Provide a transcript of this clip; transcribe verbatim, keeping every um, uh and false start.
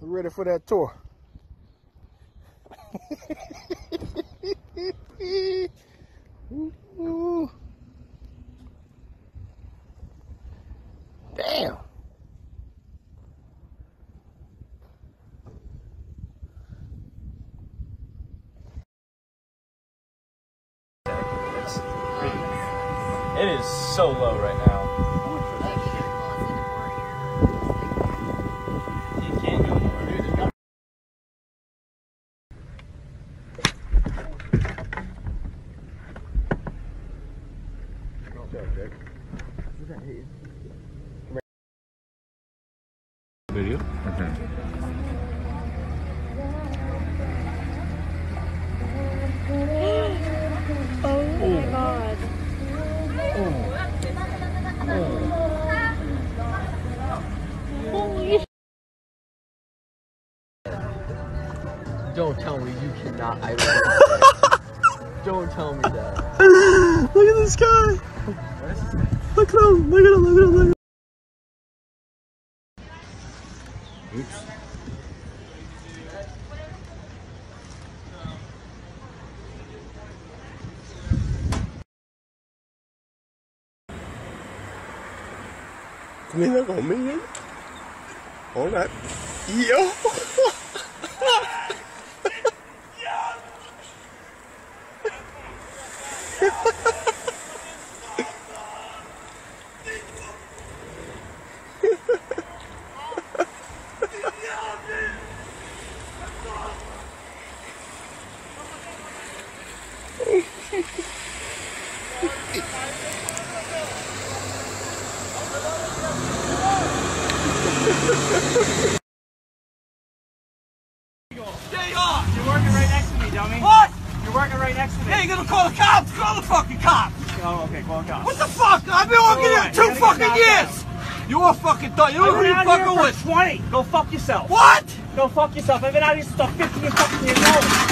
ready for that tour. Ooh. Damn. It is so low right now. You can't go anywhere. Video? Okay. Oh my god. Holy shit. Don't tell me you cannot. I don't, don't tell me that. Look at this guy. Look at him. Look at him. Look at him. Look at him. Oops. Mira conmigo. Hola. Yo. Stay off! You're working right next to me, dummy. What? You're working right next to me. Hey, you're gonna call the cops? Call the fucking cops! Oh, okay, call the cops. What the fuck? I've been working here two fucking years! You all fucking thought you know who you fucking with? twenty. Go fuck yourself. What? Go fuck yourself. I've been out here since I'm fifteen fucking years old.